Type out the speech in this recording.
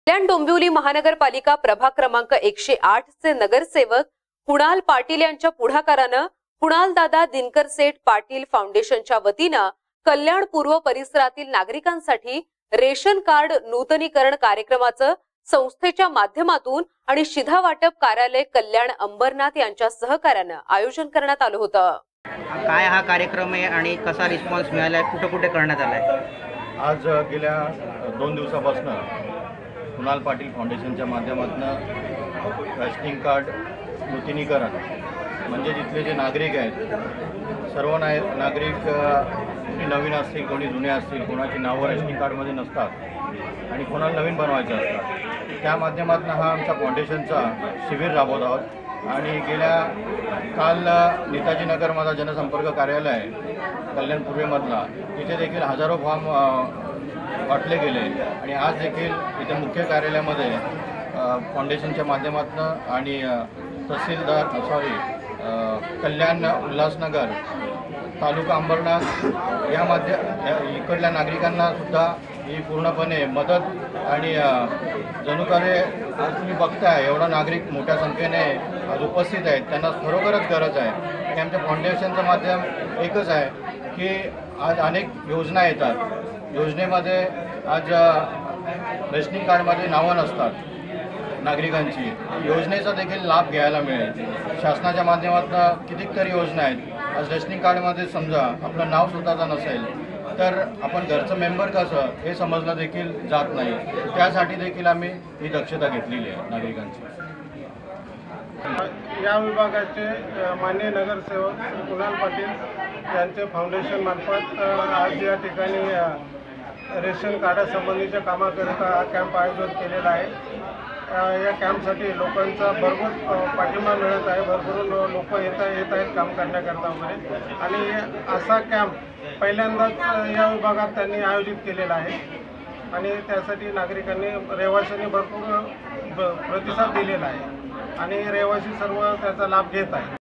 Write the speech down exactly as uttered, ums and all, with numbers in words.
कल्याण डोंबिवली महानगरपालिका प्रभाग क्रमांक एकशे आठ चे नगरसेवक कुणाल पाटील यांच्या पुढाकाराने कुणाल दादा दिनकर सेठ पाटील फाउंडेशनच्या वतीने कल्याण पूर्व परिसरातील नागरिकांसाठी रेशन कार्ड नूतनीकरण कार्यक्रमाचं संस्थेच्या माध्यमातून आणि शिधा वाटप कार्यालय कल्याण अंबरनाथ यांच्या सहकार्याने आयोजन करण्यात आलं होतं। काय हा कार्यक्रम आहे आणि कसा रिस्पॉन्स मिळाला, कुठे कुठे करण्यात आलाय? आज गेल्या दोन दिवसापासून कुणाल पाटील फाउंडेशनच्या माध्यमातून रेशनिंग कार्ड नूतनीकरण म्हणजे जिथले जे नागरिक आहेत सर्व ना नागरिक कोणी नवीन असतील कोणी जुने असतील, कोणाची नावं रेशनिंग कार्डमध्ये नसतात आणि कोणाला नवीन बनवायचं असतात, त्या माध्यमातून हा आमचा फाउंडेशनचा शिबिर राबवत आहोत। आणि गेल्या काल नेताजी नगर माझा जनसंपर्क कार्यालय आहे कल्याण पूर्वेमधला, तिथे देखील हजारो फॉर्म वाटले गेले आणि आज देखील इथे मुख्य कार्यालयामध्ये फाउंडेशनच्या माध्यमातून आणि तहसीलदार सॉरी कल्याण उल्हासनगर तालुका अंबरनाथ या माध्य इकडल्या नागरिकांना सुद्धा ही पूर्णपणे मदत आणि जणूकारे आज तुम्ही बघताय एवढा नागरिक मोठ्या संख्येने आज उपस्थित आहेत, त्यांना खरोखरच गरज आहे। आणि आमच्या फाउंडेशनचं माध्यम एकच आहे की आज अनेक योजना येतात, योजनेमध्ये आज रेशनिंग कार्डमध्ये नावं नसतात नागरिकांची, योजनेचा देखील लाभ घ्यायला मिळेल। शासनाच्या माध्यमातून कितीतरी योजना आहेत, आज रेशनिंग कार्डमध्ये समजा आपलं नाव स्वतःचं नसेल तर आपण घरचं मेंबर कसं हे समजलं देखील जात नाही, त्यासाठी देखील आम्ही ही दक्षता घेतलेली आहे नागरिकांची। या विभागाचे माननीय नगरसेवक कुणाल पाटील यांचे फाउंडेशन मार्फत आज या ठिकाणी रेशन कार्डासंबंधीच्या कामाकरिता हा कॅम्प आयोजित केलेला आहे। या कॅम्पसाठी लोकांचा भरपूर पाठिंबा मिळत आहे, भरपूर लोक येत येत आहेत काम करण्याकरता वगैरे, आणि असा कॅम्प पहिल्यांदाच या विभागात त्यांनी आयोजित केलेला आहे आणि त्यासाठी नागरिकांनी रहिवाशांनी भरपूर प्रतिसाद दिलेला आहे आणि रहिवासी सर्व त्याचा लाभ घेत आहे।